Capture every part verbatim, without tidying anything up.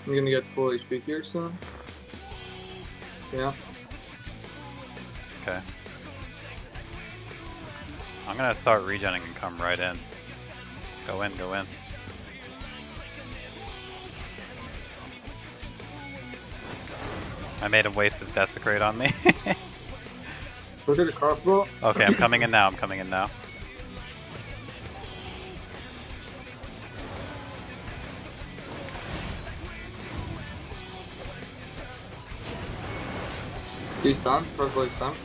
I'm gonna get full H P here soon. Yeah. Okay. I'm gonna start regenning and come right in. Go in, go in. I made him waste his desecrate on me. Look at the crossbow. Okay, I'm coming in now, I'm coming in now. He's done. Crossbow is done.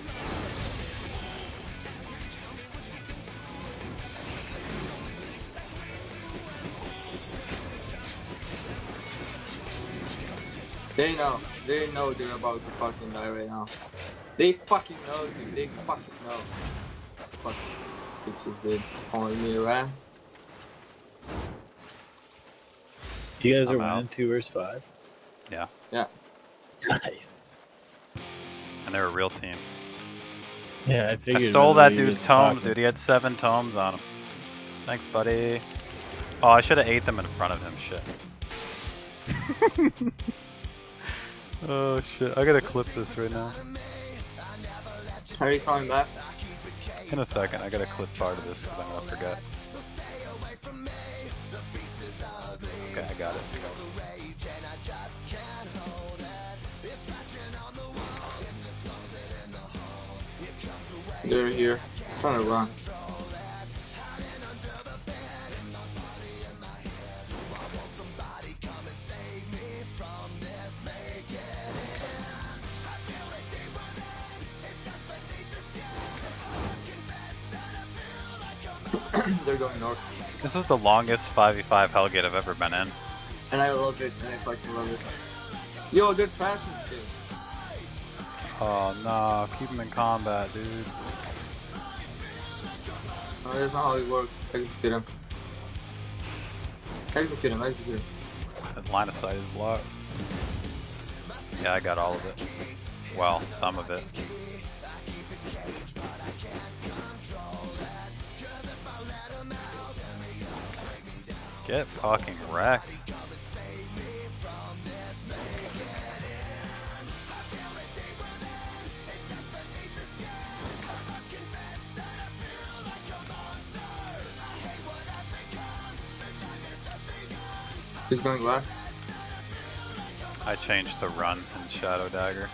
They know. They know they're about to fucking die right now. They fucking know, dude. They fucking know. Fucking bitches, dude. Calling me around. You guys I'm are out. winning two versus five? Yeah. Yeah. Nice. And they're a real team. Yeah, I figured. I stole whether that you dude's were tomes, talking- dude. He had seven tomes on him. Thanks, buddy. Oh, I should have ate them in front of him. Shit. Oh shit! I gotta clip this right now. Are you coming back? In a second, I gotta clip part of this because I'm gonna forget. Okay, I got it. They're here. I'm trying to run. They're going north. This is the longest five v five Hellgate I've ever been in. And I love it, and I fucking love it. Yo, good fashion shit. Oh no, keep him in combat, dude. No, that's not how it works. Execute him. Execute him, execute him. That line of sight is blocked. Yeah, I got all of it. Well, some of it. Get fucking wrecked. He's going left. I changed to run in Shadow Dagger.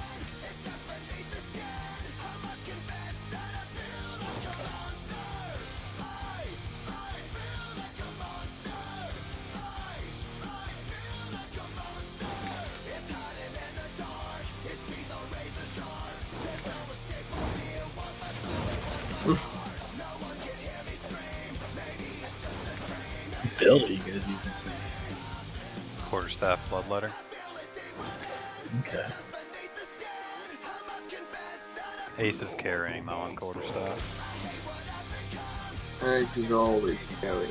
Build are you guys using? Quarterstaff Bloodletter. Okay. Ace is carrying though on Quarterstaff. Ace is always carrying.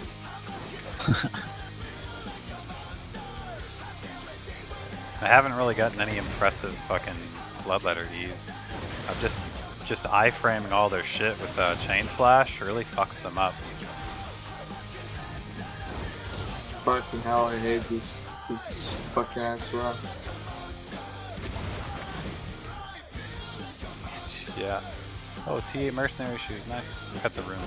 I haven't really gotten any impressive fucking Bloodletter E's. I've just just iframing all their shit with uh, Chain Slash really fucks them up. Fucking hell, I hate this, this fucking ass run. Yeah. Oh, T eight Mercenary Shoes, nice. Cut the runes.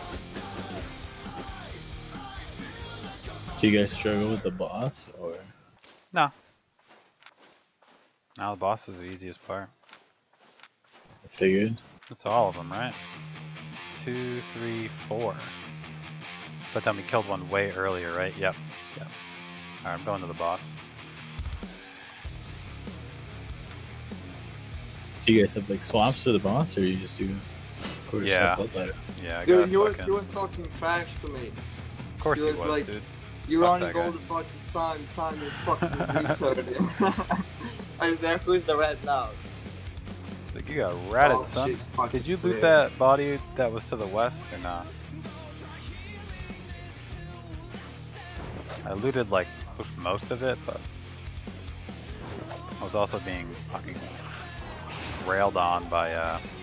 Do you guys struggle with the boss or? No. Now the boss is the easiest part. I figured. That's all of them, right? Two, three, four. But then we killed one way earlier, right? Yep. Yep. Alright, I'm going to the boss. Do you guys have like swaps for the boss, or you just do Yeah. Bloodletter? Yeah, I got Dude, he was, fucking... he was talking trash to me. Of course he he was was, like- dude. You Fuck only that go guy. the fucking time, time is fucking retarded. I was there, who's the red now? Like, you got ratted, Oh, son. shit, fucking Did you loot clear. that body that was to the west or not? I looted like most of it, but I was also being fucking railed on by uh,